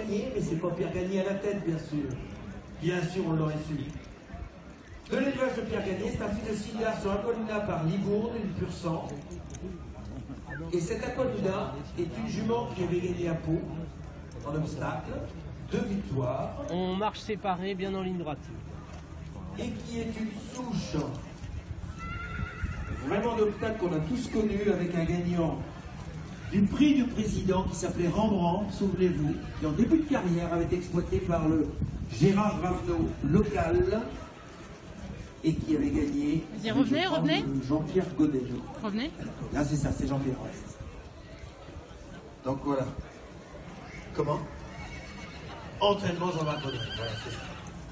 Gagné, mais c'est pas Pierre Gagné à la tête, bien sûr. Bien sûr, on l'aurait su. De l'élevage de Pierre Gagné, c'est un fils de Silla sur Aqualuna par Libourne, une pur sang. Et cette Aqualuna est une jument qui avait gagné à Pau, en obstacle, 2 victoires. On marche séparés, bien en ligne droite. Et qui est une souche vraiment d'obstacle qu'on a tous connu avec un gagnant du prix du président qui s'appelait Rembrandt, souvenez-vous, qui en début de carrière avait été exploité par le Gérard Ravenot local et qui avait gagné. Vas-y, revenez. Jean-Pierre Godet. Revenez. Ah, c'est ça, c'est Jean-Pierre. Ouais. Donc voilà. Comment? Entraînement Jean-Marc Godet. Voilà, c'est ça.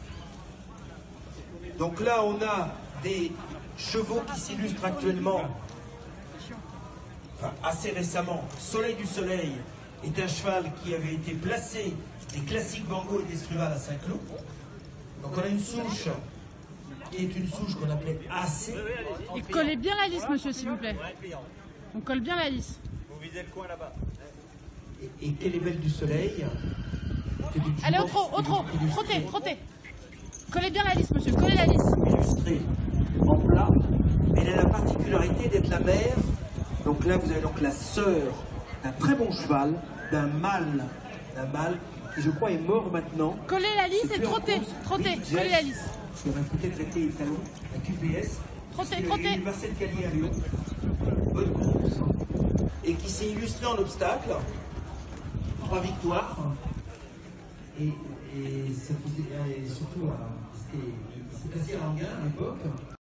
Donc là, on a des chevaux qui s'illustrent actuellement, enfin assez récemment. Soleil du Soleil est un cheval qui avait été placé des classiques Bango et des Struval à Saint-Cloud. Donc on a une souche qui est une souche qu'on appelait AC. Et collez bien la lisse, monsieur, s'il vous plaît. On colle bien la lisse. Vous visez le coin là-bas. Et quelle est belle du Soleil? Allez, au trot, trottez. Collez bien la lisse, monsieur, collez la lisse. Illustrée en plat. Elle a la particularité d'être la mère. Donc là, vous avez donc la sœur d'un très bon cheval, d'un mâle qui, je crois, est mort maintenant. Collez la lisse et trottez, collez la lisse. Qui aurait peut-être été étalon, la QPS. Trottez. Une Marcel Cali à Lyon. Bonne course. Et qui s'est illustrée en obstacle. 3 victoires. Et surtout, c'était placé à Anguin à l'époque.